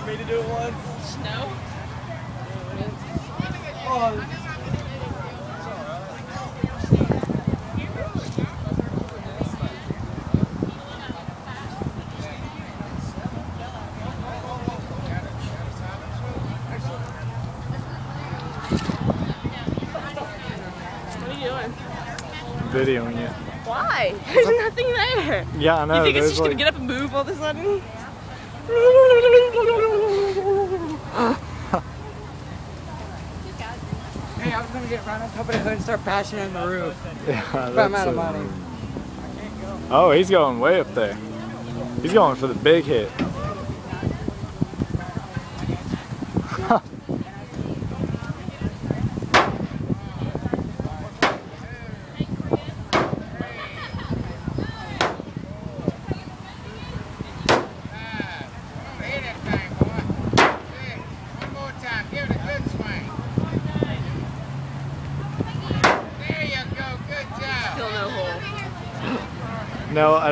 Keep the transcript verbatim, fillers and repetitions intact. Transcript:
for me to do it once? No. Oh. What are you doing? Videoing it. Why? There's nothing there. Yeah, I know. You think it's there's just like... gonna get up and move all of a sudden? Hey, I was gonna get right on top of the hood and start bashing on the roof. Yeah, but I'm out of a... money. Oh, he's going way up there. He's going for the big hit. Still no hole. No, I